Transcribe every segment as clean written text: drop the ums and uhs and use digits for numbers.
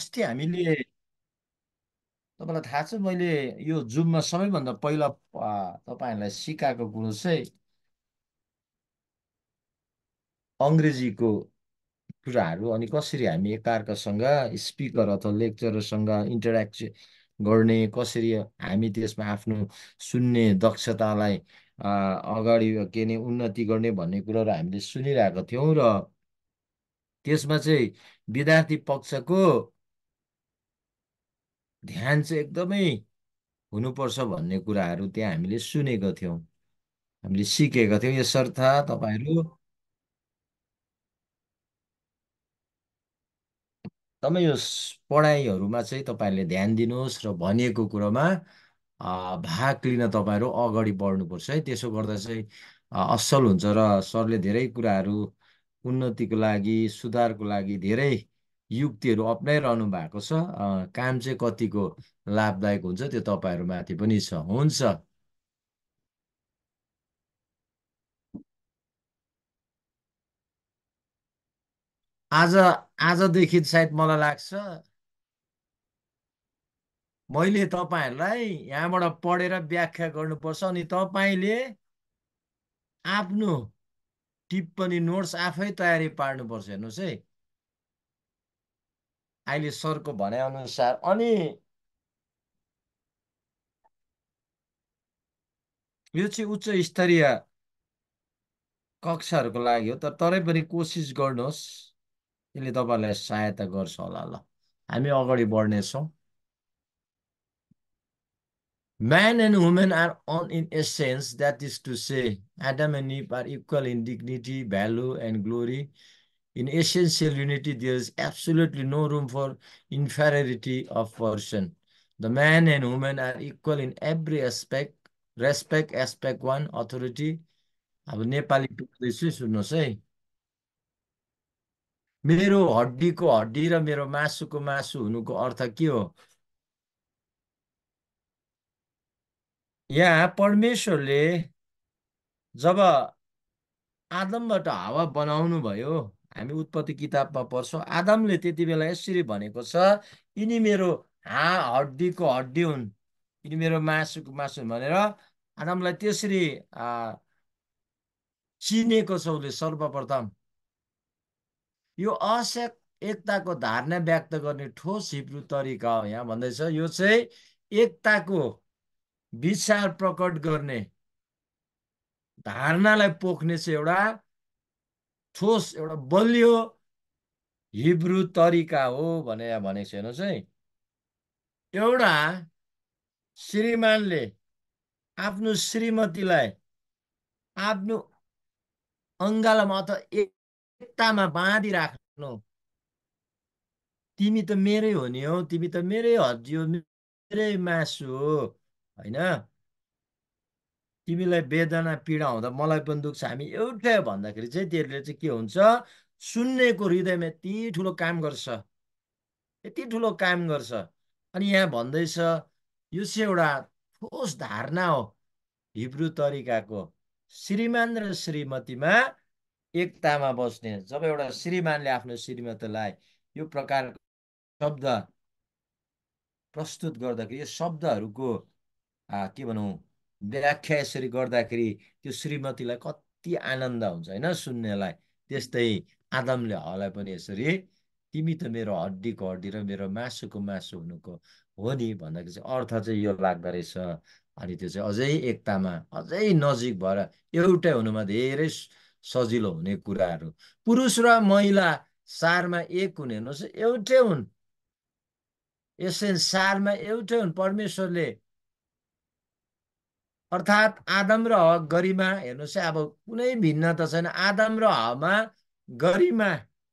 अस्ति हामीले तपाईँलाई थाहा छ मैले यो जुममा सबैभन्दा पहिला तपाईँहरूलाई सिकाएको कुरो चाहिँ अङ्ग्रेजीको कुराहरू अनि कसरी हामी एकअर्कासँग स्पिकर अथवा लेक्चररसँग इन्टरेक्ट गर्ने कसरी हामी त्यसमा आफ्नो सुन्ने दक्षतालाई अगाडि के ने उन्नति गर्ने भन्ने कुराहरू हामीले सुनिरहेका थियौँ र त्यसमा चाहिँ विद्यार्थी पक्षको ध्यान चाहिँ एकदमै हुनुपर्छ भन्ने कुराहरू त्यहाँ हामीले सुनेका थियौँ हामीले सिकेका थियौँ यसर्थ तपाईँहरू तपाईँ यो पढाइहरूमा चाहिँ तपाईँहरूले ध्यान दिनुहोस् र भनिएको कुरोमा भाग लिन तपाईँहरू अगाडि बढ्नुपर्छ है त्यसो गर्दा चाहिँ असल हुन्छ र सरले धेरै कुराहरू उन्नतिको लागि सुधारको लागि धेरै युक्तिहरू अप्नाइरहनु भएको छ काम चाहिँ कतिको लाभदायक हुन्छ त्यो तपाईँहरूमाथि पनि छ हुन्छ आज आजदेखि सायद मलाई लाग्छ मैले तपाईँहरूलाई यहाँबाट पढेर व्याख्या गर्नुपर्छ अनि तपाईँले आफ्नो टिप्पणी नोट्स आफै तयारी पार्नुपर्छ हेर्नुहोस् है अहिले सरको भनाइअनुसार अनि यो चाहिँ उच्च स्तरीय कक्षाहरूको लागि हो तर तरै पनि कोसिस गर्नुहोस् यसले तपाईँलाई सहायता गर्छ होला ल हामी अगाडि बढ्नेछौँ Man and woman are one in essence, that is to say, Adam and Eve are equal in dignity, value, and glory. In essential unity, there is absolutely no room for inferiority of person. The man and woman are equal in every aspect. Respect, aspect one, authority. अब नेपाली पढ्दैछु सुन्नुहोस् है मेरो हड्डीको हड्डी र मेरो मासुको मासु हुनुको अर्थ के हो यहाँ परमेश्वरले जब आदमबाट हावा बनाउनु भयो हामी उत्पत्ति किताबमा पढ्छौँ आदमले त्यति बेला यसरी भनेको छ यिनी मेरो हड्डीको हड्डी हुन् यिनी मेरो मासुको मासु हुन् भनेर आदमलाई त्यसरी चिनेको छ उसले सर्वप्रथम यो असक एकताको धारणा व्यक्त गर्ने ठोस हिब्रू तरिका हो यहाँ भन्दैछ यो चाहिँ एकताको विचार प्रकट गर्ने धारणालाई पोख्ने चाहिँ एउटा ठोस एउटा बलियो हिब्रू तरिका हो भनेर भनेको छ हेर्नुहोस् है एउटा श्रीमानले आफ्नो श्रीमतीलाई आफ्नो अङ्गालोमा अथवा एकतामा बाँधिराख्नु तिमी त मेरै हो नि हौ तिमी त मेरै हड्डी हो मेरै मासु हो होइन तिमीलाई वेदना पीडा हुँदा मलाई पनि दुख्छ हामी एउटै हो भन्दाखेरि चाहिँ त्यसले चाहिँ के हुन्छ सुन्नेको हृदयमा यति ठुलो काम गर्छ यति ठुलो काम गर्छ अनि यहाँ भन्दैछ यो चाहिँ एउटा ठोस धारणा हो हिब्रू तरिकाको श्रीमान र श्रीमतीमा एकतामा बस्ने जब एउटा श्रीमानले आफ्नो श्रीमतीलाई यो प्रकारको शब्द प्रस्तुत गर्दाखेरि यो शब्दहरूको के भनौँ व्याख्या यसरी गर्दाखेरि त्यो श्रीमतीलाई कति आनन्द हुन्छ होइन सुन्नेलाई त्यस्तै आदमले हलाई पनि यसरी तिमी त मेरो हड्डीको हड्डी र मेरो मासुको मासु हुनुको हो नि भन्दाखेरि चाहिँ अर्थ चाहिँ यो लाग्दो रहेछ अनि त्यो चाहिँ अझै एकतामा अझै नजिक भएर एउटै हुनुमा धेरै सजिलो हुने कुराहरू पुरुष र महिला सारमा एक हुने हेर्नुहोस् एउटै हुन् एसेन्स सारमा एउटै हुन् परमेश्वरले अर्थात् आदम र हवा गरिमा हेर्नुहोस् है अब कुनै भिन्नता छैन आदम र हवामा गरिमा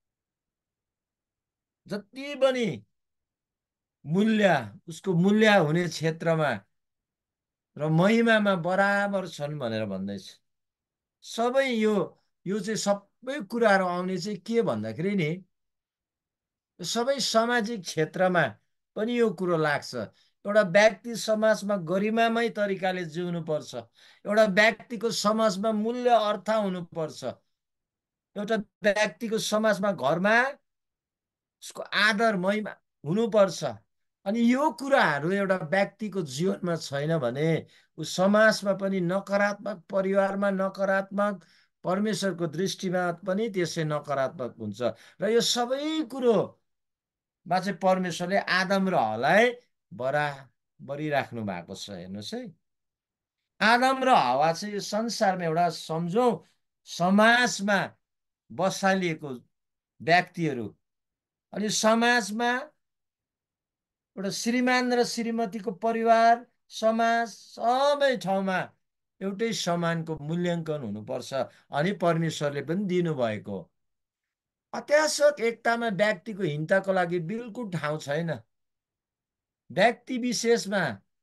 जति पनि मूल्य उसको मूल्य हुने क्षेत्रमा र महिमामा बराबर छन् भनेर भन्दैछ सबै यो चाहिँ सबै कुराहरू आउने चाहिँ के भन्दाखेरि नि सबै सामाजिक क्षेत्रमा पनि यो कुरो लाग्छ एउटा व्यक्ति समाजमा गरिमामय तरिकाले जिउनु पर्छ एउटा व्यक्तिको समाजमा मूल्य अर्थ हुनुपर्छ एउटा व्यक्तिको समाजमा घरमा उसको आदर महिमा हुनुपर्छ। अनि यो कुराहरू एउटा व्यक्तिको जीवनमा छैन भने ऊ समाजमा पनि नकारात्मक, परिवारमा नकारात्मक, परमेश्वरको दृष्टिमा पनि त्यसै नकारात्मक हुन्छ। र यो सबै कुरोमा चाहिँ परमेश्वरले आदम र हवलाई बराबरी राख्नु भएको छ। हेर्नुहोस् है, आदम र हवा चाहिँ यो संसारमा एउटा सम्झौँ समाजमा बसालिएको व्यक्तिहरू, अनि समाजमा एउटा श्रीमान र श्रीमतीको परिवार, समाज, सबै ठाउँमा एउटै समानको मूल्याङ्कन हुनुपर्छ। अनि परमेश्वरले पनि दिनुभएको अत्यावश्यक एकतामा व्यक्तिको हिंताको लागि बिल्कुल ठाउँ छैन। व्यक्ति विशेषमा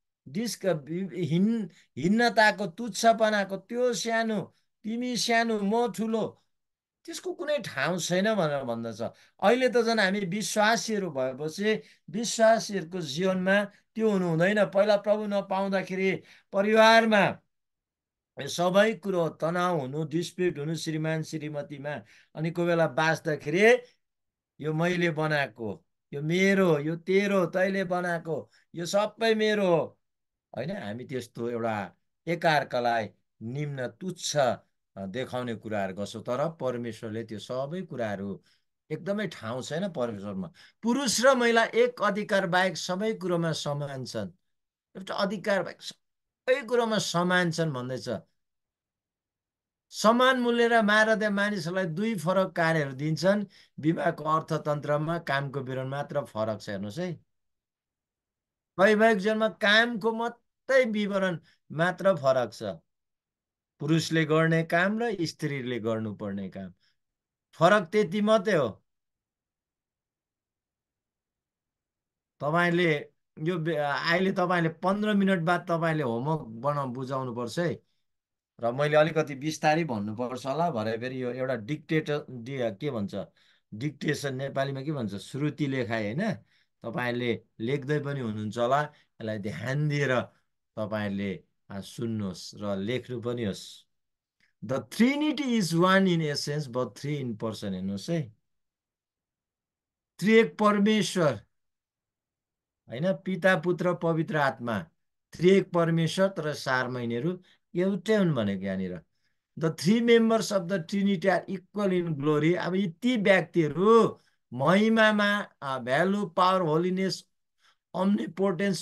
हिन्नताको, तुच्छपनाको, त्यो सानो, तिमी सानो, म ठुलो, त्यसको कुनै ठाउँ छैन भनेर भन्दछ। अहिले त झन् हामी विश्वासीहरू भएपछि विश्वासीहरूको जीवनमा त्यो हुनु हुँदैन। पहिला प्रभु नपाउँदाखेरि परिवारमा सबै कुरो तनाव हुनु, डिस्प्युट हुनु श्रीमान श्रीमतीमा। अनि कोही बेला बाँच्दाखेरि यो मैले बनाएको, यो मेरो, यो तेरो, तैँले बनाएको, यो सबै मेरो हो। होइन, हामी त्यस्तो एउटा एकअर्कालाई निम्न तुच्छ देखाउने कुराहरू गर्छौँ। तर परमेश्वरले त्यो सबै कुराहरू एकदमै ठाउँ छैन परमेश्वरमा। पुरुष र महिला एक अधिकार बाहेक सबै कुरोमा समान छन्। एउटा अधिकार बाहेक सबै कुरोमा समान छन् भन्दैछ। समान मूल्य र मानवीय मानिसहरूलाई दुई फरक कार्यहरू दिन्छन्। विवाहको अर्थतन्त्रमा कामको विवरण मात्र फरक छ। हेर्नुहोस् है, वैवाहिक जीवनमा कामको मात्रै विवरण मात्र फरक छ। पुरुषले गर्ने काम र स्त्रीले गर्नुपर्ने काम, फरक त्यति मात्रै हो। तपाईँले यो अहिले तपाईँले 15 मिनट बाद तपाईँले होमवर्क बुझाउनुपर्छ है। र मैले अलिकति बिस्तारै भन्नुपर्छ होला, भरे फेरि यो एउटा के भन्छ, डिक्टेसन नेपालीमा के भन्छ, श्रुति लेखाइ होइन। तपाईँहरूले लेख्दै पनि हुनुहुन्छ होला, यसलाई ध्यान दिएर तपाईँहरूले सुन्नुहोस् र लेख्नु पनि होस्। The trinity is one in essence but three in person. हेर्नुहोस् है, त्रिएक परमेश्वर होइन, पिता, पुत्र, पवित्र आत्मा, त्रिएक परमेश्वर, तर सारमा यिनीहरू एउटै हुन् भनेको यहाँनिर। The three members of the trinity are equal in glory. अब यी ती व्यक्तिहरू महिमामा, value, power, holiness, omnipotence,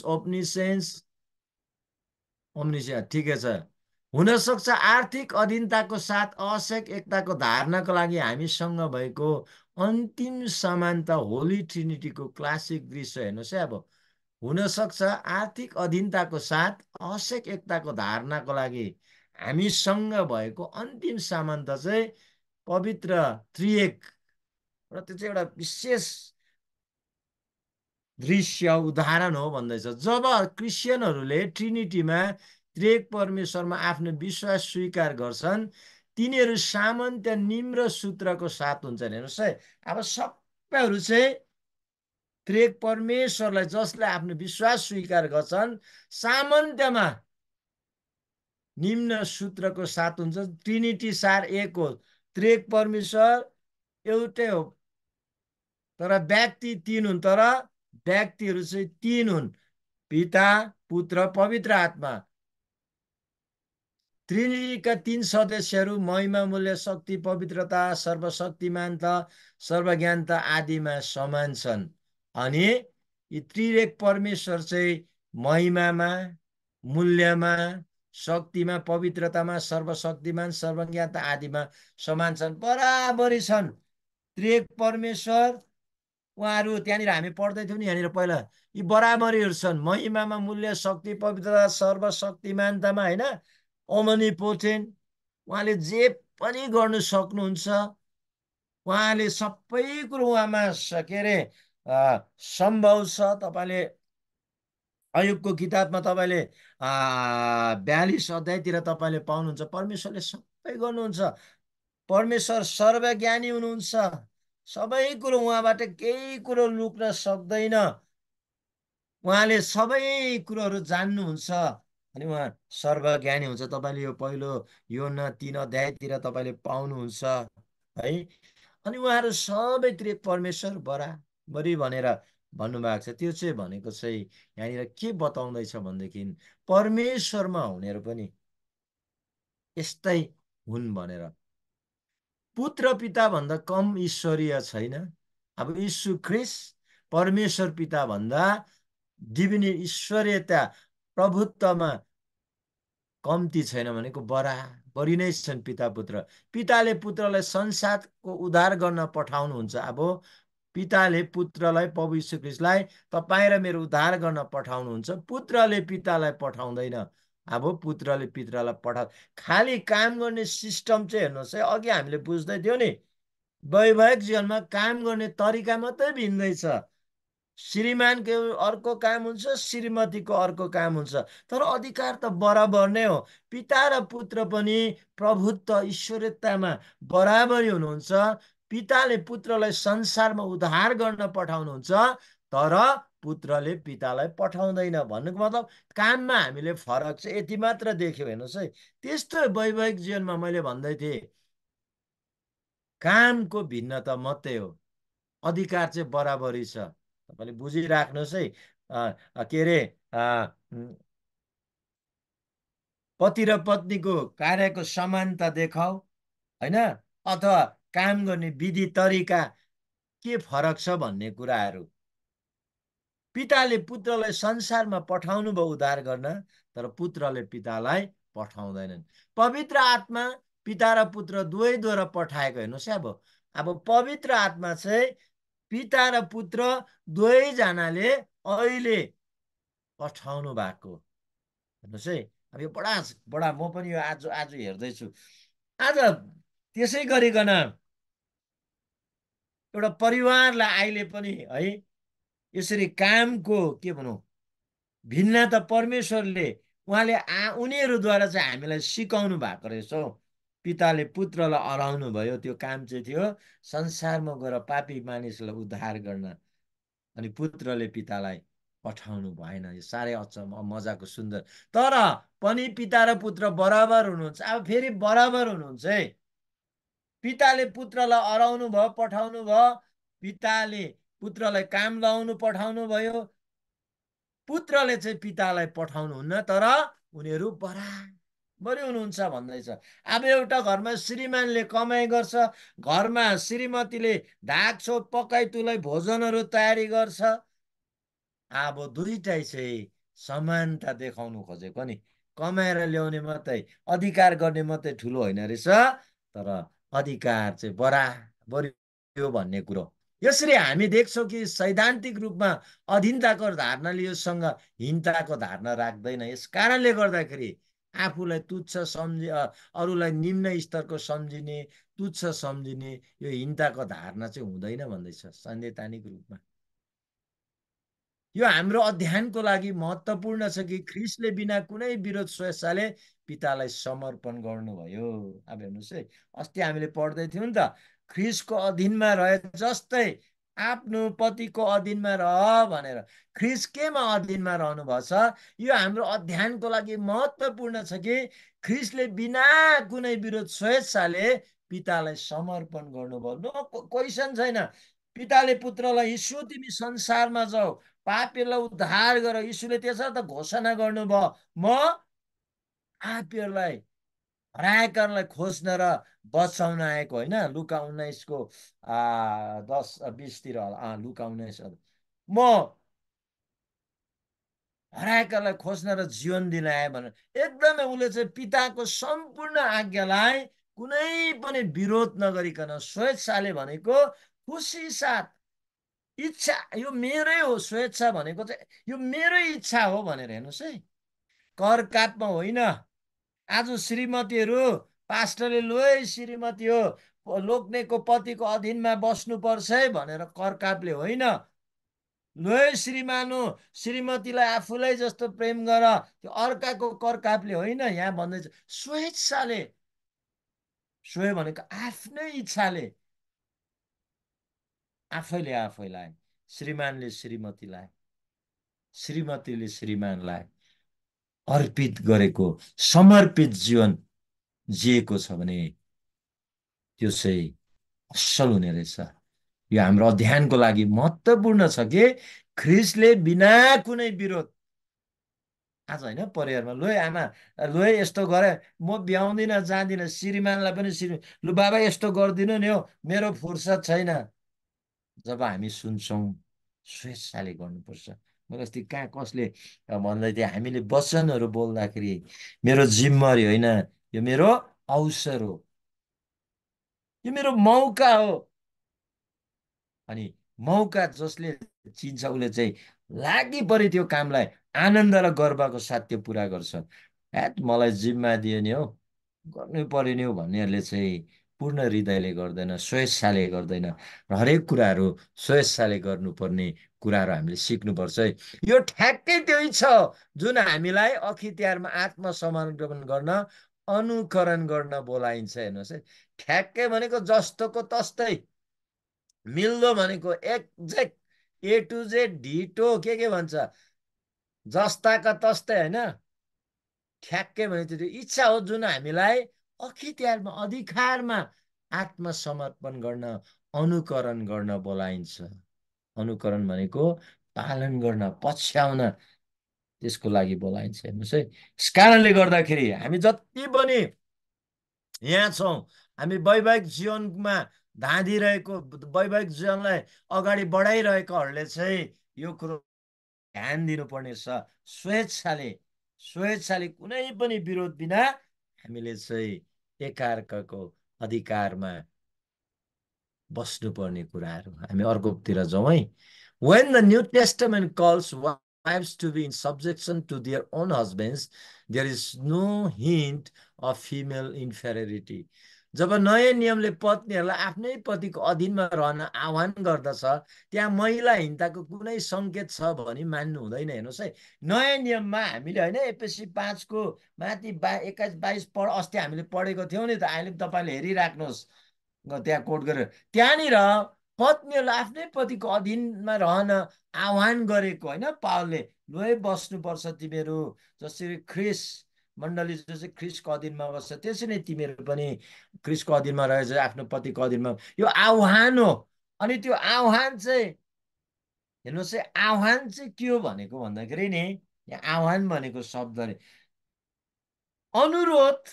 omniscience ठिकै छ। हुनसक्छ आर्थिक अधीनताको साथ आवश्यक एकताको धारणाको लागि हामीसँग भएको अन्तिम समानता होली ट्रिनिटीको क्लासिक दृश्य। हेर्नुहोस् है, अब हुनसक्छ आर्थिक अधीनताको साथ आवश्यक एकताको धारणाको लागि हामीसँग भएको अन्तिम समानता चाहिँ पवित्र त्रिएक, र त्यो चाहिँ एउटा विशेष दृश्य उदाहरण हो भन्दैछ। जब क्रिस्चियनहरूले ट्रिनिटीमा, त्रिएक परमेश्वरमा आफ्नो विश्वास स्वीकार गर्छन्, तिनीहरू सामन्त्य निम्र सूत्रको साथ हुन्छन्। हेर्नुहोस् है, अब सबैहरू चाहिँ त्रिएक परमेश्वरलाई जसले आफ्नो विश्वास स्वीकार गर्छन्, सामन्त्यमा निम्न सूत्रको साथ हुन्छ। ट्रिनिटी सार एक हो, त्रिएक परमेश्वर एउटै हो, तर व्यक्ति तीन हुन्। तर व्यक्तिहरू चाहिँ तीन हुन्, पिता, पुत्र, पवित्र आत्मा। त्रिनिटीका तीन सदस्यहरू महिमा, मूल्य, शक्ति, पवित्रता, सर्वशक्तिमानता, सर्वज्ञानता आदिमा समान छन्। अनि यी त्रिएक परमेश्वर चाहिँ महिमामा, मूल्यमा, शक्तिमा, पवित्रतामा, सर्वशक्तिमान, सर्वज्ञानता आदिमा समान छन्, बराबरी छन्। त्रिएक परमेश्वर उहाँहरू त्यहाँनिर हामी पढ्दै थियौँ नि, यहाँनिर पहिला यी बराबरीहरू छन्। महिमामा, मूल्य, शक्ति, पवित्रता, सर्वशक्तिमानतामा, होइन, ओमनिपोटेन्ट, उहाँले जे पनि गर्नु सक्नुहुन्छ। उहाँले सबै कुरो उहाँमा के अरे सम्भव छ। तपाईँले अयुबको किताबमा तपाईँले 42 अध्यायतिर तपाईँले पाउनुहुन्छ, परमेश्वरले सबै गर्नुहुन्छ। परमेश्वर सर्वज्ञानी हुनुहुन्छ, सबै कुरो उहाँबाट केही कुरो लुक्न सक्दैन। उहाँले सबै कुरोहरू जान्नुहुन्छ, अनि उहाँ सर्वज्ञानी हुन्छ। तपाईँले यो पहिलो योहन्ना 3 अध्यायतिर तपाईँले पाउनुहुन्छ है। अनि उहाँहरू सबै त्रिएक परमेश्वर बराबरी भनेर भन्नुभएको छ। त्यो चाहिँ भनेको चाहिँ यहाँनिर के बताउँदैछ भनेदेखि परमेश्वरमा हुनेहरू पनि यस्तै हुन् भनेर। पुत्र पिता भन्दा कम ईश्वरीय छैन। अब यीशु ख्रिस्ट परमेश्वर पिता भन्दा दिव्य ईश्वरीयता प्रभुत्वमा कम्ती छैन भनेको बराबरी नै छन् पिता पुत्र। पिताले पुत्रलाई संसारको उद्धार गर्न पठाउनुहुन्छ। अब पिताले पुत्रलाई प्रभु यीशु ख्रिस्टलाई तपाईँ र मेरो उद्धार गर्न पठाउनुहुन्छ। पुत्रले पितालाई पठाउँदैन। अब पुत्रले पितालाई खालि काम गर्ने सिस्टम चाहिँ हेर्नुहोस् है, अघि हामीले बुझ्दै थियौँ नि, वैवाहिक जीवनमा काम गर्ने तरिका मात्रै भिन्दैछ। श्रीमानको अर्को काम हुन्छ, श्रीमतीको अर्को काम हुन्छ, तर अधिकार त बराबर नै हो। पिता र पुत्र पनि प्रभुत्व ईश्वरीयतामा बराबरी हुनुहुन्छ। पिताले पुत्रलाई संसारमा उद्धार गर्न पठाउनुहुन्छ, तर पुत्रले पितालाई पठाउँदैन। भन्नुको मतलब काममा हामीले फरक चाहिँ यति मात्र देख्यौँ। हेर्नुहोस् है, त्यस्तो वैवाहिक जीवनमा मैले भन्दै थिएँ कामको भिन्नता मात्रै हो, अधिकार चाहिँ बराबरी छ। तपाईँले बुझिराख्नुहोस् है। के अरे पति र पत्नीको कार्यको समानता देखाऊ, होइन, अथवा काम गर्ने विधि तरिका के फरक छ भन्ने कुराहरू। पिताले पुत्रलाई संसारमा पठाउनु भयो उद्धार गर्न, तर पुत्रले पितालाई पठाउँदैनन्। पवित्र आत्मा पिता र पुत्र दुवैद्वारा पठाएको। हेर्नुहोस् है, अब पवित्र आत्मा चाहिँ पिता र पुत्र दुवैजनाले अहिले पठाउनु भएको। हेर्नुहोस् है, अब यो बडा बडा, म पनि यो आज आज हेर्दैछु। आज त्यसै गरिकन एउटा परिवारलाई अहिले पनि है यसरी कामको के भनौँ भिन्नता परमेश्वरले उहाँले उनीहरूद्वारा चाहिँ हामीलाई सिकाउनु भएको रहेछ हौ। पिताले पुत्रलाई हराउनु भयो, त्यो काम चाहिँ थियो संसारमा गएर पापी मानिसलाई उद्धार गर्न, अनि पुत्रले पितालाई पठाउनु भएन। यो साह्रै अचम्म मजाको सुन्दर। तर पनि पिता र पुत्र बराबर हुनुहुन्छ। अब फेरि बराबर हुनुहुन्छ है। पिताले पुत्रलाई हराउनु भयो, पठाउनु भयो। पिताले पुत्रलाई काम लगाउनु पठाउनु भयो, पुत्रले चाहिँ पितालाई पठाउनुहुन्न, तर उनीहरू बराबरी हुनुहुन्छ भन्दैछ। अब एउटा घरमा श्रीमानले कमाइ गर्छ, घरमा श्रीमतीले ढाकछोप पकाइ तुलाई भोजनहरू तयारी गर्छ। अब दुईटै चाहिँ समानता देखाउनु खोजेको नि, कमाएर ल्याउने मात्रै, अधिकार गर्ने मात्रै ठुलो होइन रहेछ, तर अधिकार चाहिँ बराबरी हो भन्ने कुरो। यसरी हामी देख्छौँ कि सैद्धान्तिक रूपमा अधीनताको धारणाले योसँग हीनताको धारणा राख्दैन। यस कारणले गर्दाखेरि आफूलाई तुच्छ सम्झि अरूलाई निम्न स्तरको सम्झिने, तुच्छ सम्झिने यो हीनताको धारणा चाहिँ हुँदैन भन्दैछ सैद्धान्तिक रूपमा। यो हाम्रो अध्ययनको लागि महत्त्वपूर्ण छ कि ख्रिस्टले बिना कुनै विरोध स्वेच्छाले पितालाई समर्पण गर्नुभयो। अब हेर्नुहोस् है, अस्ति हामीले पढ्दै थियौँ नि त, ख्रिस्टको अधीनमा रहे जस्तै आफ्नो पतिको अधीनमा रह भनेर। ख्रिस्ट केमा अधीनमा रहनु भएको छ? यो हाम्रो अध्ययनको लागि महत्त्वपूर्ण छ कि ख्रिस्टले बिना कुनै विरोध स्वेच्छाले पितालाई समर्पण गर्नुभयो। नो क्वेसन छैन। पिताले पुत्रलाई यीशु तिमी संसारमा जाऊ, पापीहरूलाई उद्धार गर। यीशुले त्यसर्थ घोषणा गर्नुभयो, म पापीहरूलाई हराएकाहरूलाई खोज्न र बचाउन आएको होइन। लुका 19को 10-20तिर लुका 19 म हराएकालाई खोज्न र जीवन दिन आए भनेर एकदमै उसले चाहिँ पिताको सम्पूर्ण आज्ञालाई कुनै पनि विरोध नगरिकन स्वेच्छाले भनेको खुसी साथ इच्छा, यो मेरै हो, स्वेच्छा भनेको चाहिँ यो मेरै इच्छा हो भनेर। हेर्नुहोस् है, कर कापमा होइन। आज श्रीमतीहरू पास्टरले लोए श्रीमती हो, लोग्नेको पतिको अधीनमा बस्नुपर्छ है भनेर कर कापले होइन। लोए श्रीमान हो, श्रीमतीलाई आफूलाई जस्तो प्रेम गर, त्यो अर्काको कर कापले होइन। यहाँ भन्दैछ स्वेच्छाले। स्वे भनेको आफ्नै इच्छाले, आफैले आफैलाई, श्रीमानले श्रीमतीलाई, श्रीमतीले श्रीमानलाई अर्पित गरेको समर्पित जीवन जिएको छ भने त्यो चाहिँ असल हुने रहेछ। यो हाम्रो अध्ययनको लागि महत्त्वपूर्ण छ कि ख्रिसले बिना कुनै विरोध आज होइन परिवारमा लु है आमा, लु है यस्तो गरे, म भ्याउँदिनँ जाँदिनँ, श्रीमानलाई पनि लु बाबा यस्तो गरिदिनु नि हौ, मेरो फुर्सद छैन। जब हामी सुन्छौँ स्वेच्छाले गर्नुपर्छ। मैले अस्ति कहाँ कसले भन्दै थिएँ, हामीले वचनहरू बोल्दाखेरि मेरो जिम्मेवारी होइन, यो मेरो अवसर हो, यो मेरो मौका हो। अनि मौका जसले चिन्छ उसले चाहिँ लागि परि त्यो कामलाई आनन्द र गर्वको साथ त्यो पुरा गर्छ। ह्याट मलाई जिम्मा दियो नि हौ, गर्नै पर्यो नि हौ भन्नेहरूले चाहिँ पूर्ण हृदयले गर्दैन, स्वेच्छाले गर्दैन। र हरेक कुराहरू स्वेच्छाले गर्नुपर्ने कुराहरू हामीले सिक्नुपर्छ है। यो ठ्याक्कै त्यही छ जुन हामीलाई अखितिहारमा आत्मसमर्पण गर्न, अनुकरण गर्न बोलाइन्छ। हेर्नुहोस् है, ठ्याक्कै भनेको जस्तोको तस्तै, मिल्दो भनेको एक्ज्याक्ट, ए टु जेड ढिटो, के भन्छ, जस्ताका तस्तै होइन, ठ्याक्कै भने त्यो इच्छा हो जुन हामीलाई अखितिहारमा अधिकारमा आत्मसमर्पण गर्न, अनुकरण गर्न बोलाइन्छ। अनुकरण भनेको पालन गर्न, पछ्याउन, त्यसको लागि बोलाइन्छ। हेर्नुहोस् है, यस कारणले गर्दाखेरि हामी जति पनि यहाँ छौँ, हामी वैवाहिक जीवनमा धाँधिरहेको, वैवाहिक जीवनलाई अगाडि बढाइरहेकोहरूले चाहिँ यो कुरो ध्यान दिनुपर्ने छ। स्वेच्छाले, स्वेच्छाले कुनै पनि विरोध बिना हामीले चाहिँ एकाअर्काको अधिकारमा बस्नुपर्ने कुराहरू। हामी अर्कोतिर जाउँ है। When the New Testament calls wives to be in subjection to their own husbands, there is no hint of female inferiority. जब नयाँ नियमले पत्नीहरूलाई आफ्नै पतिको अधीनमा रहन आह्वान गर्दछ, त्यहाँ महिलाहीनताको कुनै सङ्केत छ भने मान्नु हुँदैन। हेर्नुहोस् है, नयाँ नियममा हामीले होइन एफएससी 5 को माथि 21-22 अस्ति हामीले पढेको थियौँ नि त, अहिले तपाईँले हेरिराख्नुहोस्, त्यहाँ कोट गरेर त्यहाँनिर पत्नीहरूलाई आफ्नै पतिको अधीनमा रहन आह्वान गरेको होइन पावलले। लु है बस्नुपर्छ तिमीहरू, जसरी ख्रिस मण्डली जसरी ख्रिसको अधीनमा बस्छ त्यसरी नै तिमीहरू पनि ख्रिसको अधीनमा रहेछ, आफ्नो पतिको अधीनमा। यो आह्वान हो। अनि त्यो आह्वान चाहिँ हेर्नुहोस् है, आह्वान चाहिँ के हो भनेको भन्दाखेरि नि, यहाँ आह्वान भनेको शब्दले अनुरोध,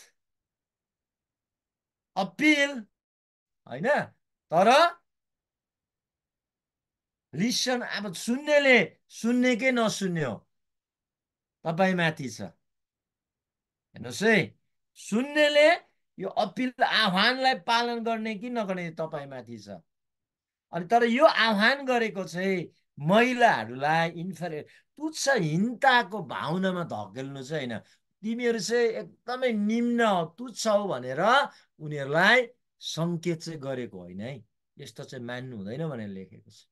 अपिल होइन, तर लिसन, अब सुन्नेले सुन्नेकै नसुन्ने हो, तपाईँ माथि छ। हेर्नुहोस् है, सुन्नेले यो अपिल आह्वानलाई पालन गर्ने कि नगर्ने तपाईँ माथि छ। अनि तर यो आह्वान गरेको चाहिँ महिलाहरूलाई तुच्छहीनताको भावनामा धकेल्नु चाहिँ होइन, तिमीहरू चाहिँ एकदमै निम्न हो, तुच्छ हो भनेर उनीहरूलाई सङ्केत चाहिँ गरेको होइन है। यस्तो चाहिँ मान्नु हुँदैन भनेर लेखेको छ।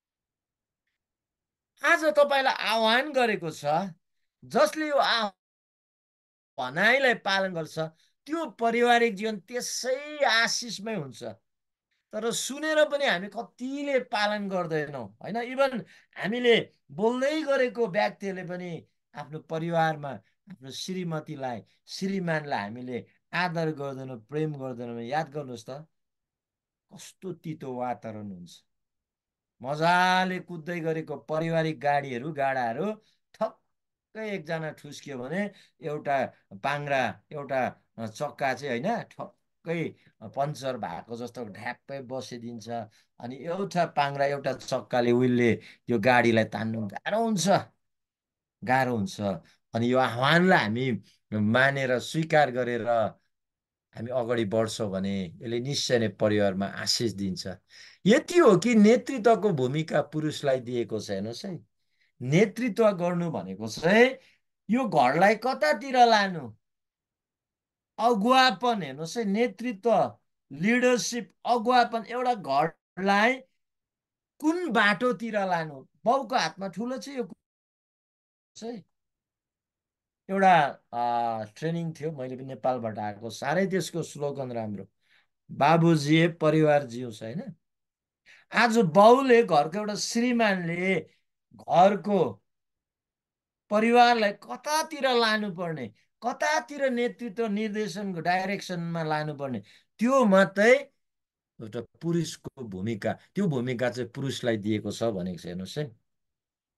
आज तपाईँलाई आह्वान गरेको छ, जसले यो भनाइलाई पालन गर्छ त्यो पारिवारिक जीवन त्यसै आशिषमै हुन्छ। तर सुनेर पनि हामी कतिले पालन गर्दैनौँ होइन। इभन हामीले बोल्दै गरेको व्यक्तिहरूले पनि आफ्नो परिवारमा आफ्नो श्रीमतीलाई, श्रीमानलाई हामीले आदर गर्दैनौँ, प्रेम गर्दैनौँ। याद गर्नुहोस् त कस्तो तितो वातावरण हुन्छ। मजाले कुद्दै गरेको पारिवारिक गाडाहरू ठक्कै एकजना ठुस्क्यो भने एउटा पाङ्रा, एउटा चक्का चाहिँ होइन ठक्कै पङ्चर भएको जस्तो ढ्याप्पै बसिदिन्छ। अनि एउटा पाङ्रा एउटा चक्काले उहिले त्यो गाडीलाई तान्नु गाह्रो हुन्छ, गाह्रो हुन्छ। अनि यो आह्वानलाई हामी मानेर स्वीकार गरेर हामी अगाडि बढ्छौँ भने यसले निश्चय नै परिवारमा आशिष दिन्छ। यति हो कि नेतृत्वको भूमिका पुरुषलाई दिएको छ। हेर्नुहोस् है, नेतृत्व गर्नु भनेको चाहिँ यो घरलाई कतातिर लानु, अगुवापन। हेर्नुहोस् है, नेतृत्व, लिडरसिप, अगुवापन एउटा घरलाई कुन बाटोतिर लानु, बाउको हातमा ठुलो छ यो चाहिँ। एउटा ट्रेनिङ थियो, मैले पनि नेपालबाट आएको, साह्रै त्यसको स्लोगन राम्रो, बाबुजी परिवार जिउँछ होइन। आज बाउले, घरको एउटा श्रीमानले घरको परिवारलाई कतातिर लानुपर्ने, कतातिर नेतृत्व निर्देशनको डाइरेक्सनमा लानुपर्ने, त्यो मात्रै एउटा पुरुषको भूमिका, त्यो भूमिका चाहिँ पुरुषलाई दिएको छ भनेको छ। हेर्नुहोस् है,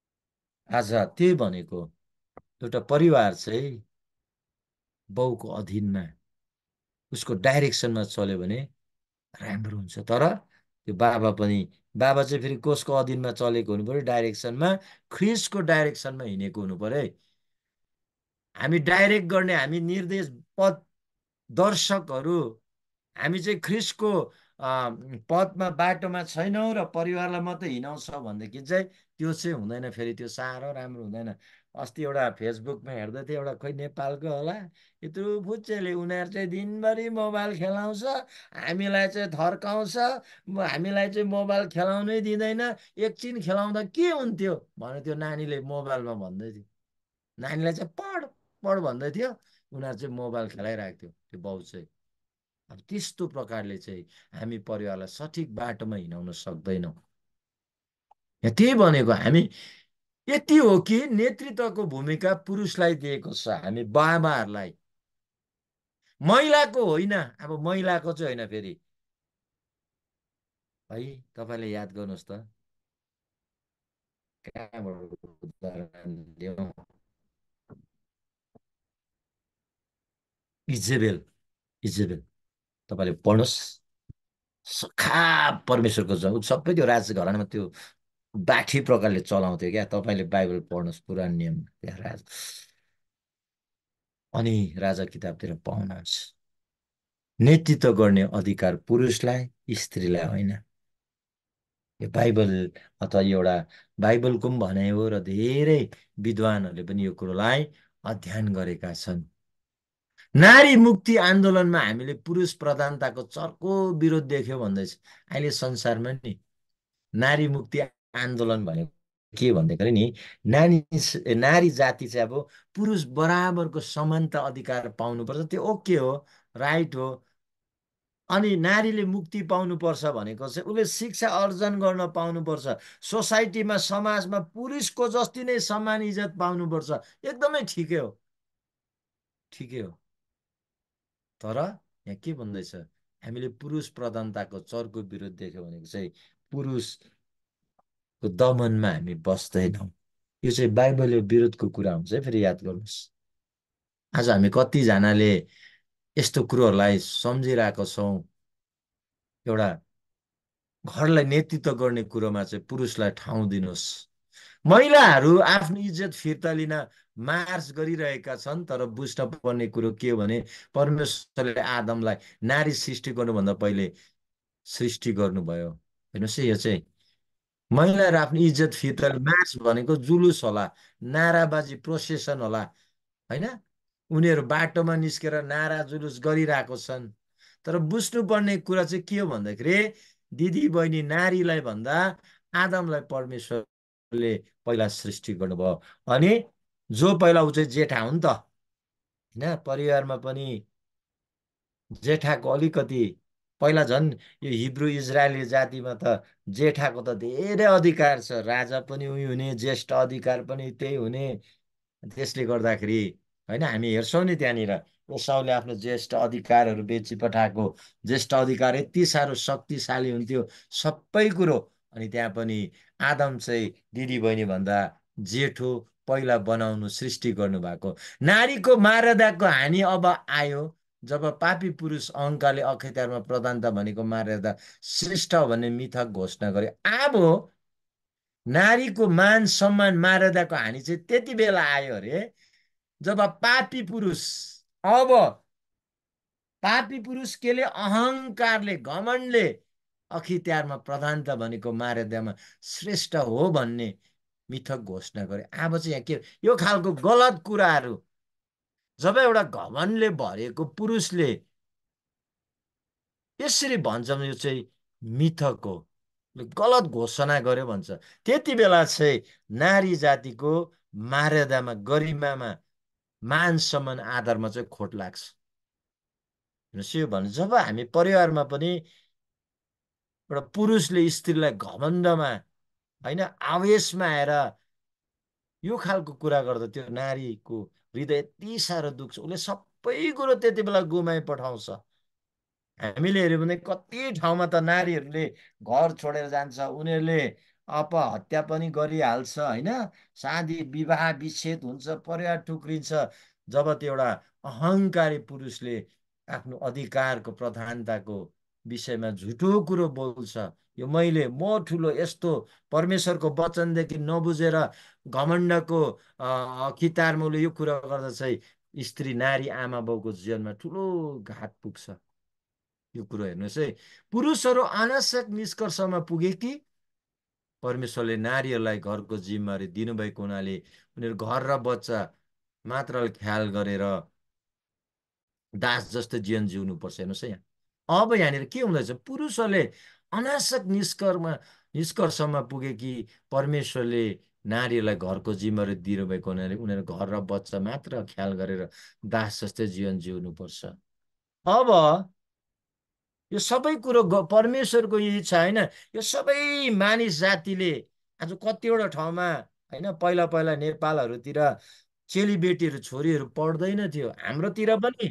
आज त्यही भनेको, एउटा परिवार चाहिँ बाउको अधीनमा उसको डाइरेक्सनमा चल्यो भने राम्रो हुन्छ। तर त्यो बाबा पनि, बाबा चाहिँ फेरि कसको अधीनमा चलेको हुनु पर्यो? डाइरेक्सनमा, ख्रिस्टको डाइरेक्सनमा हिँडेको हुनु पर्यो है। हामी डाइरेक्ट गर्ने, हामी निर्देश पद दर्शकहरू, हामी चाहिँ ख्रिस्टको पदमा बाटोमा छैनौँ र परिवारलाई मात्रै हिँडाउँछ भनेदेखि चाहिँ त्यो चाहिँ हुँदैन। फेरि त्यो साह्रो राम्रो हुँदैन। अस्ति एउटा फेसबुकमा हेर्दै थिएँ, एउटा खोइ नेपालको होला, यत्रो फुच्चेले, उनीहरू चाहिँ दिनभरि मोबाइल खेलाउँछ, हामीलाई चाहिँ थर्काउँछ, हामीलाई चाहिँ मोबाइल खेलाउनै दिँदैन, एकछिन खेलाउँदा के हुन्थ्यो भने त्यो नानीले मोबाइलमा भन्दै थियो। नानीलाई चाहिँ पढ पढ भन्दै थियो, उनीहरू चाहिँ मोबाइल खेलाइरहेको थियो त्यो बाउ चाहिँ। अब त्यस्तो प्रकारले चाहिँ हामी परिवारलाई सठिक बाटोमा हिँडाउन सक्दैनौँ। यहाँ त्यही भनेको, हामी यति हो कि नेतृत्वको भूमिका पुरुषलाई दिएको छ, हामी बाबाहरूलाई, महिलाको होइन। अब महिलाको चाहिँ होइन फेरि है। तपाईँले याद गर्नुहोस् त, कहाँबाट उदाहरण दिउँ? इजेबेल, इजेबेल तपाईँले पढ्नुहोस्। सखा परमेश्वरको ऊ सबै त्यो राजघरानामा त्यो बाठी प्रकारले चलाउँथ्यो क्या। तपाईँले बाइबल पढ्नुहोस् पुरानो नियममा, त्यहाँ अनि राजा किताबतिर पाउनुहुन्छ। नेतृत्व गर्ने अधिकार पुरुषलाई, स्त्रीलाई होइन। यो बाइबल अथवा एउटा बाइबलको पनि भनाइ हो र धेरै विद्वानहरूले पनि यो कुरोलाई अध्ययन गरेका छन्। नारी मुक्ति आन्दोलनमा हामीले पुरुष प्रधानताको चर्को विरोध देख्यो भन्दैछ अहिले संसारमा नि। नारी मुक्ति आन्दोलन भनेको के भन्दाखेरि नि, नानी नारी जाति चाहिँ अब पुरुष बराबरको समानता अधिकार पाउनुपर्छ, त्यो ओके हो, राइट हो। अनि नारीले मुक्ति पाउनुपर्छ भनेको चाहिँ उसले शिक्षा अर्जन गर्न पाउनुपर्छ, सोसाइटीमा समाजमा पुरुषको जति नै सम्मान इज्जत पाउनुपर्छ, एकदमै ठिकै हो, ठिकै हो। तर यहाँ के भन्दैछ, हामीले पुरुष प्रधानताको चर्को विरोध देख्यो भनेको चाहिँ पुरुषको दमनमा हामी बस्दैनौँ। यो चाहिँ बाइबलले विरोधको कुरा हुन्छ है। फेरि याद गर्नुहोस्, आज हामी कतिजनाले यस्तो कुरोहरूलाई सम्झिरहेको छौँ। एउटा घरलाई नेतृत्व गर्ने कुरोमा चाहिँ पुरुषलाई ठाउँ दिनुहोस्। महिलाहरू आफ्नो इज्जत फिर्ता लिन मार्च गरिरहेका छन्, तर बुझ्न पर्ने कुरो के हो भने परमेश्वरले आदमलाई नारी सृष्टि गर्नुभन्दा पहिले सृष्टि गर्नुभयो। हेर्नुहोस् है, यो चाहिँ महिलाहरू आफ्नो इज्जत फिर्ता, मार्च भनेको जुलुस होला, नाराबाजी, प्रोसेसन होला, होइन? उनीहरू बाटोमा निस्केर नारा जुलुस गरिरहेको छन्। तर बुझ्नुपर्ने कुरा चाहिँ के हो भन्दाखेरि, दिदी बहिनी, नारीलाई भन्दा आदमलाई परमेश्वरले पहिला सृष्टि गर्नुभयो। अनि जो पहिला ऊ चाहिँ जेठा हो नि त, होइन? परिवारमा पनि जेठाको अलिकति पहिला झन् यो हिब्रू इजरायली जातिमा त जेठाको त धेरै अधिकार छ, राजा पनि उही हुने, ज्येष्ठ अधिकार पनि त्यही हुने। त्यसले गर्दाखेरि, होइन, हामी हेर्छौँ नि त्यहाँनिर एसाउले आफ्नो ज्येष्ठ अधिकारहरू बेची पठाएको, ज्येष्ठ अधिकार यति साह्रो शक्तिशाली हुन्थ्यो सबै कुरो। अनि त्यहाँ पनि आदम चाहिँ दिदी बहिनी भन्दा जेठो, पहिला बनाउनु, सृष्टि गर्नुभएको। नारीको मर्यादाको हानि अब आयो जब पापी पुरुष अहङ्कारले अख्तियारमा प्रधानता भनेको मर्यादा श्रेष्ठ हो भन्ने मिथक घोषणा गर्यो। अब नारीको मान सम्मान मर्यादाको हानि चाहिँ त्यति बेला आयो अरे जब पापी पुरुष, अब पापी पुरुष केले अहङ्कारले, घमण्डले अख्तियारमा प्रधानता भनेको मर्यादामा श्रेष्ठ हो भन्ने मिथक घोषणा गरे। अब चाहिँ यहाँ के, यो खालको गलत कुराहरू जब एउटा घमण्डले भरेको पुरुषले यसरी भन्छ भने यो चाहिँ मिथक हो, गलत घोषणा गर्यो भन्छ। त्यति बेला चाहिँ नारी जातिको मर्यादामा, गरिमामा, मान सम्मान, आधारमा चाहिँ खोट लाग्छ। यो भने जब हामी परिवारमा पनि एउटा पुरुषले स्त्रीलाई घमण्डमा, होइन, आवेशमा आएर यो खालको कुरा गर्दा त्यो नारीको हृदय यति साह्रो दुख्छ, उसले सबै कुरो त्यति बेला गुमाइ पठाउँछ। हामीले हेऱ्यौँ भने कति ठाउँमा त नारीहरूले घर छोडेर जान्छ, उनीहरूले अपहत्या पनि गरिहाल्छ होइन। शादी विवाह विच्छेद हुन्छ, परिवार टुक्रिन्छ। जब त्यो एउटा अहङ्कारी पुरुषले आफ्नो अधिकारको प्रधानताको विषयमा झुटो कुरो बोल्छ, यो म ठुलो यस्तो परमेश्वरको वचनदेखि नबुझेर घमण्डको कितारमा उसले यो कुरा गर्दा चाहिँ स्त्री नारी आमा बाउको जीवनमा ठुलो घात पुग्छ। यो कुरो हेर्नुहोस् है, पुरुषहरू अनावश्यक निष्कर्षमा पुगे कि परमेश्वरले नारीहरूलाई घरको जिम्मेवारी दिनुभएको हुनाले उनीहरू घर र बच्चा मात्र ख्याल गरेर दास जस्तो जीवन जिउनुपर्छ। हेर्नुहोस् है, यहाँ अब यहाँनिर के हुँदैछ, पुरुषहरूले अनावश्यक निष्कर्षमा पुगे कि परमेश्वरले नारीहरूलाई घरको जिम्मेवारी दिनुभएको हुनाले उनीहरू घर र बच्चा मात्र ख्याल गरेर दास जस्तै जीवन जिउनुपर्छ। अब यो सबै कुरो परमेश्वरको इच्छा होइन, यो सबै मानिस जातिले आज कतिवटा ठाउँमा होइन, पहिला पहिला नेपालहरूतिर चेलीबेटीहरू छोरीहरू पढ्दैन थियो, हाम्रोतिर पनि।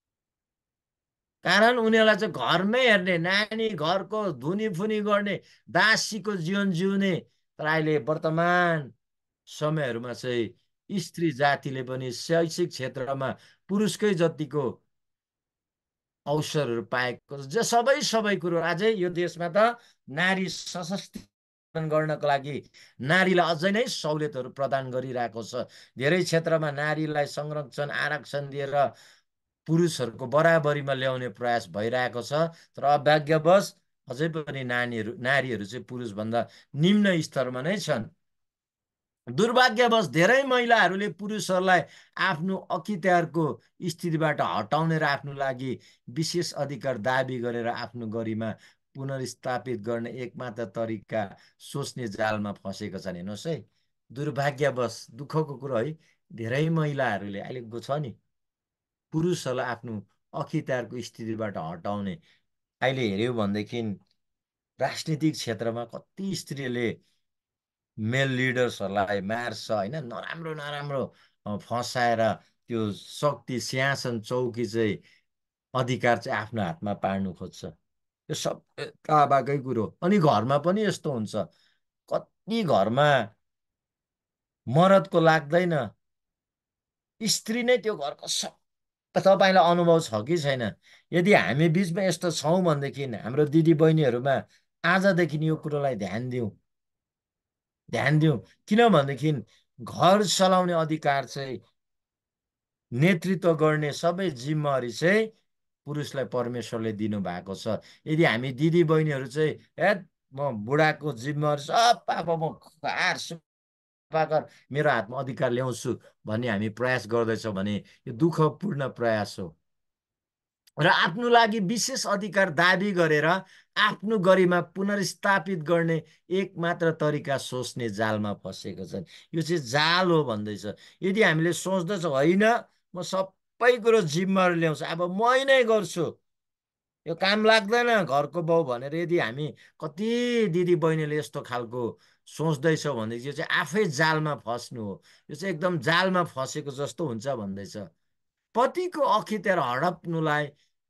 कारण उनीहरूलाई चाहिँ घरमै हेर्ने, नानी घरको धुनीफुनी गर्ने, दासीको जीवन जिउने। तर अहिले वर्तमान समयहरूमा चाहिँ स्त्री जातिले पनि शैक्षिक क्षेत्रमा पुरुषकै जतिको अवसरहरू पाएको सबै कुरो अझै यो देशमा त नारी सशक्तिकरण गर्नको लागि नारीलाई अझै नै सहुलियतहरू प्रदान गरिरहेको छ। धेरै क्षेत्रमा नारीलाई संरक्षण आरक्षण दिएर पुरुषहरूको बराबरीमा ल्याउने प्रयास भइरहेको छ। तर अभाग्यवश अझै पनि नारीहरू चाहिँ पुरुषभन्दा निम्न स्तरमा नै छन्। दुर्भाग्यवश धेरै महिलाहरूले पुरुषहरूलाई आफ्नो अख्तियारको स्थितिबाट हटाउने र आफ्नो लागि विशेष अधिकार दाबी गरेर आफ्नो गरिमा पुनर्स्थापित गर्ने एकमात्र तरिका सोच्ने जालमा फँसेको छन्। हेर्नुहोस् है, दुर्भाग्यवश दुःखको कुरो है, धेरै महिलाहरूले अहिलेको छ नि पुरुषहरूलाई आफ्नो अख्तियारको स्थितिबाट हटाउने। अहिले हेऱ्यौँ भनेदेखि राजनीतिक क्षेत्रमा कति स्त्रीले मेल लिडर्सहरूलाई मार्छ होइन, नराम्रो नराम्रो फसाएर त्यो शक्ति सिंहासन चौकी चाहिँ अधिकार चाहिँ आफ्नो हातमा पार्नु खोज्छ। यो सब ताबाकै कुरो। अनि घरमा पनि यस्तो हुन्छ, कति घरमा मरदको लाग्दैन, स्त्री नै त्यो घरको सब। तपाईँलाई अनुभव छ कि छैन, यदि हामी बिचमा यस्तो छौँ भनेदेखि हाम्रो दिदी बहिनीहरूमा आजदेखि यो कुरोलाई ध्यान दिउँ। किनभनेदेखि घर चलाउने अधिकार चाहिँ, नेतृत्व गर्ने सबै जिम्मेवारी चाहिँ पुरुषलाई परमेश्वरले दिनुभएको छ। यदि हामी दिदी बहिनीहरू चाहिँ म बुढाको जिम्मेवारी सब पापा म कार सफा कर, मेरो हातमा अधिकार ल्याउँछु भन्ने हामी प्रयास गर्दैछौँ भने यो दुःखपूर्ण प्रयास हो। र आफ्नो लागि विशेष अधिकार दाबी गरेर आफ्नो गरिमा पुनर्स्थापित गर्ने एक मात्र तरिका सोच्ने जालमा फँसेको छन्। यो चाहिँ जाल हो भन्दैछ। यदि हामीले सोच्दछौँ होइन म सबै कुरो जिम्मेवारी ल्याउँछु, अब मै नै गर्छु, यो काम लाग्दैन घरको बाउ भनेर यदि हामी कति दिदी बहिनीले यस्तो खालको सोच्दैछौँ भनेदेखि यो चाहिँ आफै जालमा फस्नु हो। यो चाहिँ एकदम जालमा फसेको जस्तो हुन्छ भन्दैछ। पतिको अख्तियार हडप्नुलाई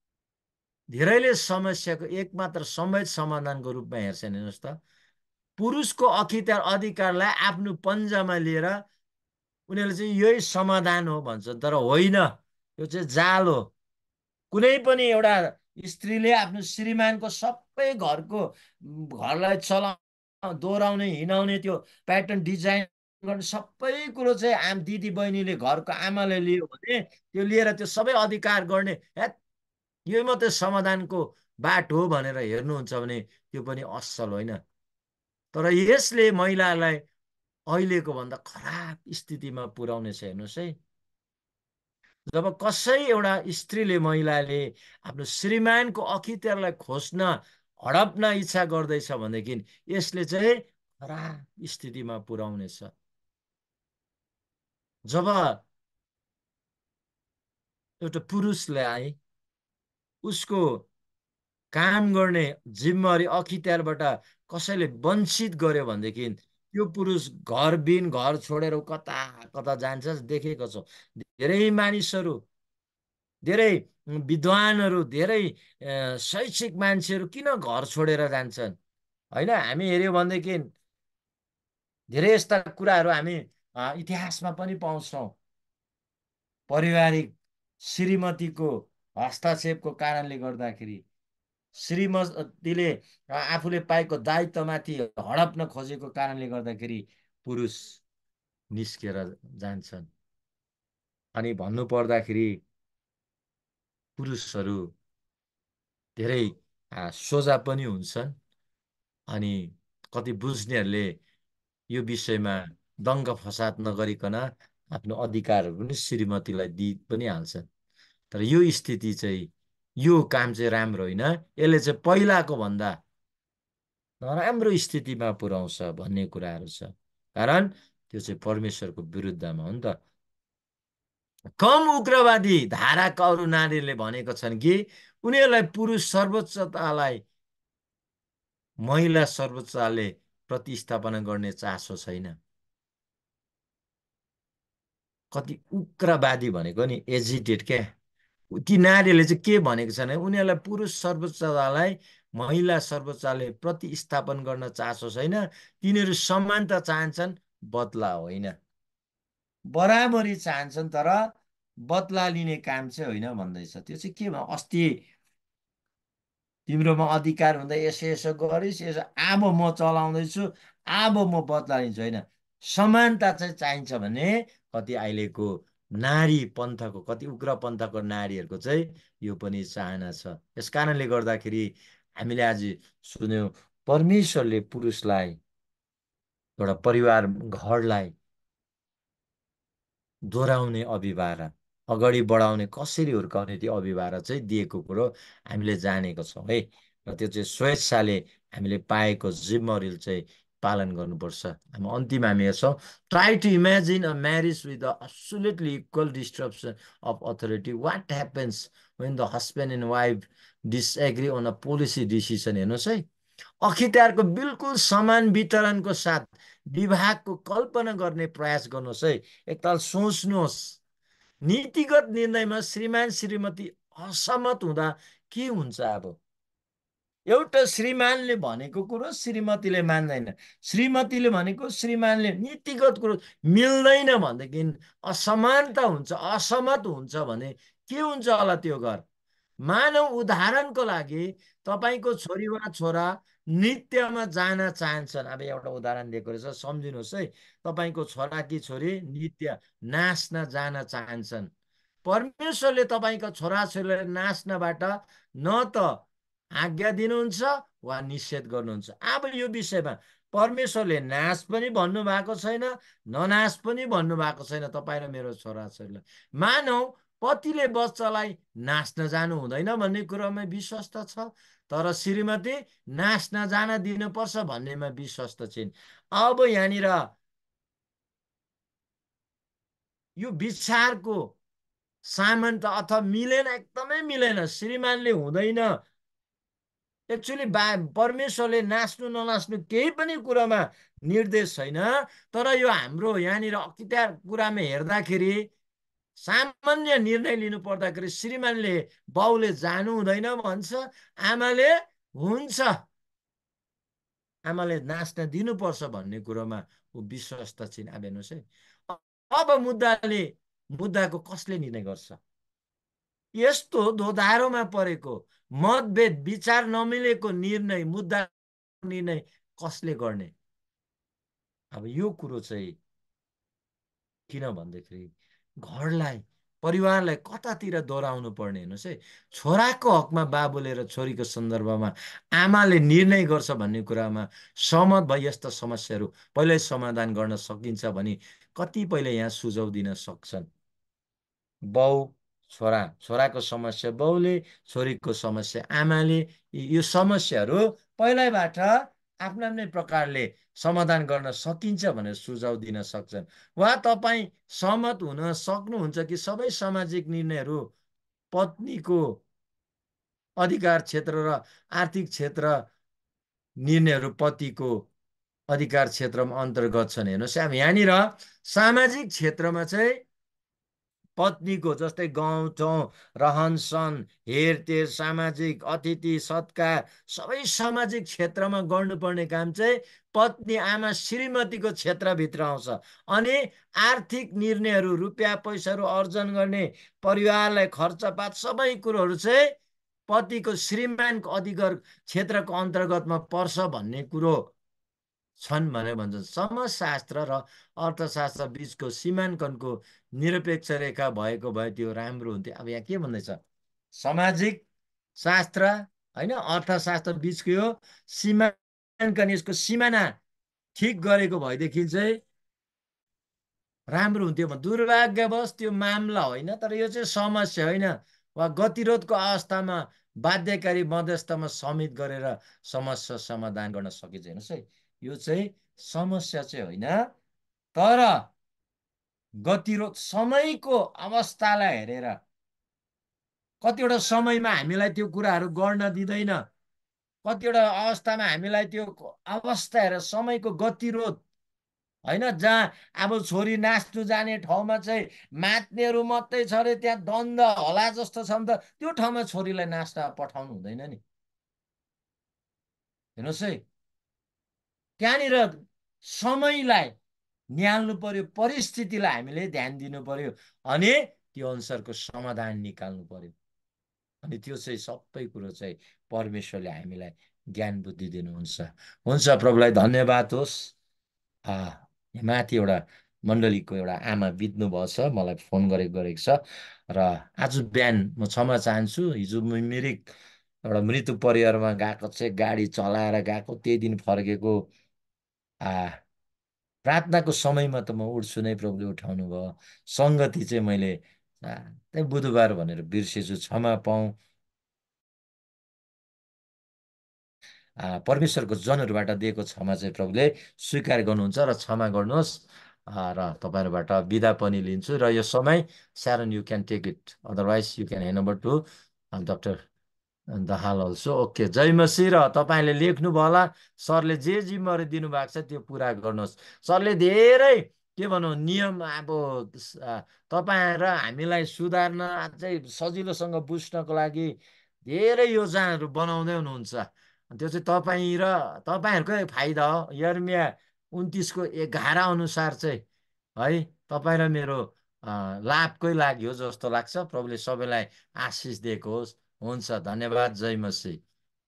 धेरैले समस्याको एकमात्र संभव समाधानको रूपमा हेर्छन्। हेर्नुहोस् त, पुरुषको अख्तियार अधिकारलाई आफ्नो पन्जामा लिएर उनीहरूले चाहिँ यही समाधान हो भन्छन्, तर होइन, यो चाहिँ जाल हो। कुनै पनि एउटा स्त्रीले आफ्नो श्रीमानको सबै घरलाई दोहोऱ्याउने हिँडाउने त्यो प्याटर्न डिजाइन गर्ने सबै कुरो चाहिँ दिदी बहिनीले घरको आमाले लियो भने त्यो लिएर त्यो सबै अधिकार गर्ने यो मात्रै समाधानको बाटो हो भनेर हेर्नुहुन्छ भने त्यो पनि असल होइन। तर यसले महिलालाई अहिलेको भन्दा खराब स्थितिमा पुर्याउनेछ। हेर्नुहोस् है, जब कसै एउटा स्त्रीले महिलाले आफ्नो श्रीमानको अख्तियारलाई खोज्न हडप्न इच्छा गर्दैछ भनेदेखि यसले चाहिँ खराब स्थितिमा पुर्याउनेछ। जब एउटा पुरुषलाई उसको काम गर्ने जिम्मेवारी अख्तियारबाट कसैले वञ्चित गर्यो भनेदेखि त्यो पुरुष घर छोडेर कता कता जान्छ देखेको छौँ। धेरै मानिसहरू, धेरै विद्वानहरू, धेरै शैक्षिक मान्छेहरू किन घर छोडेर जान्छन् होइन, हामी हेऱ्यौँ भनेदेखि धेरै यस्ता कुराहरू हामी इतिहासमा पनि पाउँछौँ। पारिवारिक श्रीमतीको हस्तक्षेपको कारणले गर्दाखेरि श्रीमतीले आफूले पाएको दायित्वमाथि हडप्न खोजेको कारणले गर्दाखेरि पुरुष निस्केर जान्छन्। अनि भन्नु पर्दाखेरि पुरुषहरू धेरै सोझा पनि हुन्छन्। अनि कति बुझ्नेहरूले यो विषयमा दङ्ग फसाद नगरिकन आफ्नो अधिकारहरू पनि श्रीमतीलाई दिइ पनि हाल्छन्। तर यो स्थिति चाहिँ, यो काम चाहिँ राम्रो होइन, यसले चाहिँ पहिलाको भन्दा नराम्रो स्थितिमा पुर्याउँछ भन्ने कुराहरू छ। कारण त्यो चाहिँ परमेश्वरको विरुद्धमा हो नि त। कम उग्रवादी धाराका अरू नारीहरूले भनेका छन् कि उनीहरूलाई पुरुष सर्वोच्चतालाई महिला सर्वोच्चताले प्रतिस्थापना गर्ने चासो छैन। कति उग्रवादी भनेको नि एजिटेड क्या, ती नारीहरूले चाहिँ के भनेको छन्, उनीहरूलाई पुरुष सर्वोच्चतालाई महिला सर्वोच्चताले प्रतिस्थापन गर्न चासो छैन। तिनीहरू समानता चाहन्छन्, बदला होइन। बराबरी चाहन्छन् तर बदला लिने काम चाहिँ होइन भन्दैछ। त्यो चाहिँ के भयो, अस्ति तिम्रोमा अधिकार हुँदा यसो यसो गरिस्, यसो अब म चलाउँदैछु, अब म बदला लिन्छु, होइन। समानता चाहिँ चाहिन्छ भने कति अहिलेको नारी पन्थको, कति उग्र पन्थको नारीहरूको चाहिँ यो पनि चाहना छ। यस कारणले गर्दाखेरि हामीले आज सुन्यौँ, परमेश्वरले पुरुषलाई, एउटा परिवार घरलाई दोहोऱ्याउने अभिभार, अगाडि बढाउने, कसरी हुर्काउने त्यो अभिभार चाहिँ दिएको कुरो हामीले जानेको छौँ है। र त्यो चाहिँ स्वेच्छाले हामीले पाएको जिम्मेवारी चाहिँ पालन गर्नुपर्छ। हामी हेर्छौँ, try to imagine a marriage with the absolutely equal distribution of authority, what happens when the husband and wife disagree on a policy decision. हेर्नुहोस् है, अख्तियारको बिल्कुल समान वितरणको साथ विवाहको कल्पना गर्ने प्रयास गर्नुहोस् है। एकताल सोच्नुहोस्, नीतिगत निर्णयमा श्रीमान श्रीमती असहमत हुँदा के हुन्छ। अब एउटा श्रीमानले भनेको कुरो श्रीमतीले मान्दैन, श्रीमतीले भनेको श्रीमानले, नीतिगत कुरो मिल्दैन भनेदेखि असमानता हुन्छ, असहमत हुन्छ भने के हुन्छ होला त्यो घर। मानव उदाहरणको लागि तपाईँको छोरी वा छोरा नृत्यमा जान चाहन्छन्। अब एउटा उदाहरण दिएको रहेछ, सम्झिनुहोस् है। तपाईँको छोरा कि छोरी नृत्य नाच्न जान चाहन्छन्। परमेश्वरले तपाईँका छोराछोरीलाई नाच्नबाट न त आज्ञा दिनुहुन्छ वा निषेध गर्नुहुन्छ। अब यो विषयमा परमेश्वरले नाच पनि भन्नुभएको छैन, ननाच पनि भन्नुभएको छैन तपाईँ र मेरो छोराछोरीलाई। मानव पतिले बच्चालाई नाच्न जानु हुँदैन भन्ने कुरामा विश्वस्त छ, तर श्रीमती नाच्न जान दिनुपर्छ भन्नेमा विश्वस्त छिन्। अब यहाँनिर यो विचारको सामन्त अथवा मिलेन, एकदमै मिलेन। श्रीमानले हुँदैन, एक्चुअली परमेश्वरले नाच्नु ननाच्नु केही पनि कुरामा निर्देश छैन। तर यो हाम्रो यहाँनिर अख्तियार कुरामा हेर्दाखेरि सामान्य निर्णय लिनु पर्दाखेरि श्रीमानले, बाउले जानु हुँदैन भन्छ, आमाले हुन्छ, आमाले नाच्न दिनुपर्छ भन्ने कुरोमा ऊ विश्वस्त छिन्। अब हेर्नुहोस् है, अब मुद्दाको कसले निर्णय गर्छ। यस्तो दोधारोमा परेको, मतभेद, विचार नमिलेको निर्णय कसले गर्ने। अब यो कुरो चाहिँ किन भन्दाखेरि घरलाई, परिवारलाई कतातिर दोहोऱ्याउनु पर्ने। हेर्नुहोस् है, छोराको हकमा बाबुले र छोरीको सन्दर्भमा आमाले निर्णय गर्छ भन्ने कुरामा सहमत भई यस्ता समस्याहरू पहिल्यै समाधान गर्न सकिन्छ भने कति पहिले यहाँ सुझाउ दिन सक्छन्। बाउ छोरा, छोराको समस्या बाउले, छोरीको समस्या आमाले, यो समस्याहरू पहिल्यैबाट आफ्नो आफ्नै प्रकारले समाधान गर्न सकिन्छ भनेर सुझाव दिन सक्छन्। वा तपाईँ सहमत हुन सक्नुहुन्छ कि सबै सामाजिक निर्णयहरू पत्नीको अधिकार क्षेत्र र आर्थिक क्षेत्र निर्णयहरू पतिको अधिकार क्षेत्रमा अन्तर्गत छन्। हेर्नुहोस्, अब यहाँनिर सामाजिक क्षेत्रमा चाहिँ पत्नीको जस्तै गाउँठाउँ, रहनसहन, हेरतेर, सामाजिक अतिथि सत्कार, सबै सामाजिक क्षेत्रमा गर्नुपर्ने काम चाहिँ पत्नी आमा श्रीमतीको क्षेत्रभित्र आउँछ। अनि आर्थिक निर्णयहरू, रुपियाँ पैसाहरू अर्जन गर्ने, परिवारलाई खर्चपात सबै कुरोहरू चाहिँ पतिको श्रीमानको अधिकार क्षेत्रको अन्तर्गतमा पर्छ भन्ने कुरो छन् भनेर भन्छ। समाजशास्त्र र अर्थशास्त्र बिचको सीमाङ्कनको निरपेक्ष रेखा भएको भए त्यो राम्रो हुन्थ्यो। अब यहाँ के भन्दैछ, सामाजिक शास्त्र होइन अर्थशास्त्र बिचको यो सीमाङ्कन, यसको सिमाना ठिक गरेको भएदेखि चाहिँ राम्रो हुन्थ्यो। दुर्भाग्यवश त्यो मामला होइन, तर यो चाहिँ समस्या होइन, वा गतिरोधको अवस्थामा बाध्यकारी मध्यस्थमा समेत गरेर समस्या समाधान गर्न सकिन्छ। हेर्नुहोस् है, यो चाहिँ समस्या चाहिँ होइन, तर गतिरोध समयको अवस्थालाई हेरेर कतिवटा समयमा हामीलाई त्यो कुराहरू गर्न दिँदैन, कतिवटा अवस्थामा हामीलाई त्यो अवस्था हेरेर समयको गतिरोध होइन, जहाँ अब छोरी नाच्नु जाने ठाउँमा चाहिँ मात्नेहरू मात्रै छ अरे, त्यहाँ द्वन्द होला जस्तो छ भने त त्यो ठाउँमा छोरीलाई नाच्न पठाउनु हुँदैन नि। हेर्नुहोस् है, त्यहाँनिर समयलाई निहाल्नु पर्यो, परिस्थितिलाई हामीले ध्यान दिनु पर्यो, अनि त्यो अनुसारको समाधान निकाल्नु पर्यो। अनि त्यो चाहिँ सबै कुरो चाहिँ परमेश्वरले हामीलाई ज्ञान बुद्धि दिनुहुन्छ। हुन्छ, प्रभुलाई धन्यवाद होस्। माथि एउटा मण्डलीको एउटा आमा बित्नु भएको छ, मलाई फोन गरेको छ, र आज बिहान म क्षमा चाहन्छु। हिजो मिरिक एउटा मृत्यु परिवारमा गएको चाहिँ, गाडी चलाएर गएको, त्यही दिन फर्केको। प्रार्थनाको समयमा त म उठ्छु नै, प्रभुले उठाउनु भयो। सङ्गति चाहिँ मैले त्यही बुधबार भनेर बिर्सेछु, क्षमा पाऊँ। परमेश्वरको जनहरूबाट दिएको क्षमा चाहिँ प्रभुले स्वीकार गर्नुहुन्छ, र क्षमा गर्नुहोस्। र तपाईँहरूबाट बिदा पनि लिन्छु, र यो समय Sharon you can take it, otherwise you can hand over to doctor Dahal also. Okay, जय मसीह। र तपाईँले लेख्नुभयो होला, सरले जे जिम्मेवारी दिनुभएको छ त्यो पुरा गर्नुहोस्। सरले धेरै के भनौँ नियम, अब तपाईँ र हामीलाई सुधार्न, अझै सजिलोसँग बुझ्नको लागि धेरै योजनाहरू बनाउँदै हुनुहुन्छ। त्यो चाहिँ तपाईँ र तपाईँहरूकै फाइदा हो। यर्मिया 29:11 अनुसार चाहिँ है, तपाईँ र मेरो लाभकै लागि हो जस्तो लाग्छ। प्रभुले सबैलाई आशिष दिएको होस्। हुन्छ, धन्यवाद, जय मसीह।